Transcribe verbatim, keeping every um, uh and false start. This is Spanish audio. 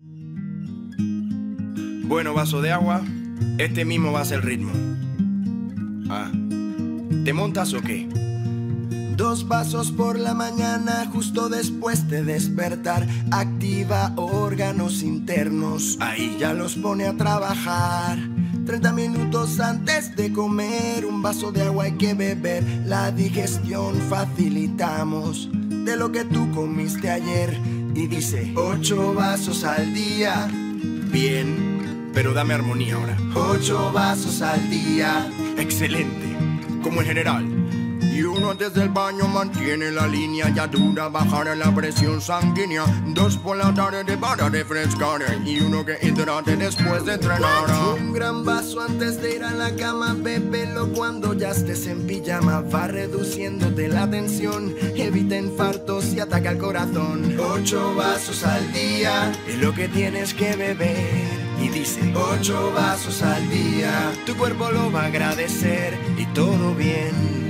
Bueno, vaso de agua, este mismo va a ser el ritmo. Ah, ¿te montas o qué? Dos vasos por la mañana, justo después de despertar. Activa órganos internos, Ahí. ya los pone a trabajar. Treinta minutos antes de comer, un vaso de agua hay que beber. La digestión facilitamos de lo que tú comiste ayer. Y dice, ocho vasos al día. Bien, pero dame armonía ahora. Ocho vasos al día. Excelente, como en general. Y uno antes del baño mantiene la línea, ya dura bajar la presión sanguínea. Dos por la tarde para refrescar, y uno que hidrate después de entrenar. Un gran vaso antes de ir a la cama, bébelo cuando ya estés en pijama. Va reduciéndote la tensión, evita infartos y ataca el corazón. Ocho vasos al día es lo que tienes que beber. Y dice, ocho vasos al día, tu cuerpo lo va a agradecer y todo bien.